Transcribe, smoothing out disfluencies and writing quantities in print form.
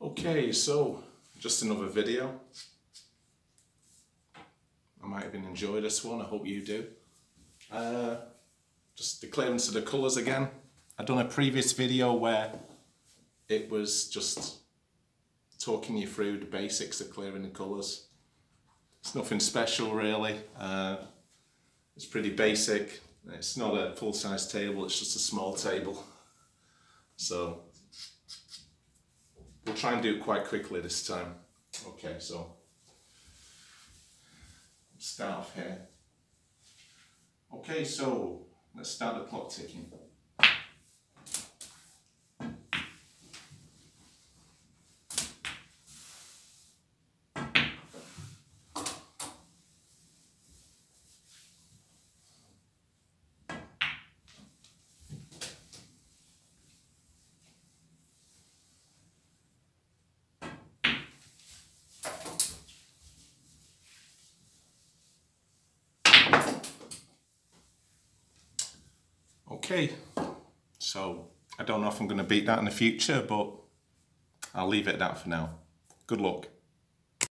Okay, so just another video. I might even enjoy this one, I hope you do. Just the clearance of the colours again. I've done a previous video where it was just talking you through the basics of clearing the colours. It's nothing special really, it's pretty basic. It's not a full-size table, it's just a small table. So we'll try and do it quite quickly this time. Okay, so start off here. Okay, so let's start the clock ticking. Okay, so I don't know if I'm going to beat that in the future, but I'll leave it at that for now. Good luck.